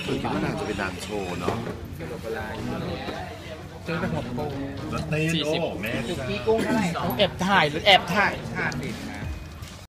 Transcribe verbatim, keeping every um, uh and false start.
คือคิดว่านางจะเป็นนางโชว์เนาะเจอไปหมดโกงแล้วเต้นโอ้แม่พี่กุ้งเท่าไหร่แอบถ่ายหรือแอบถ่ายถ่ายดิ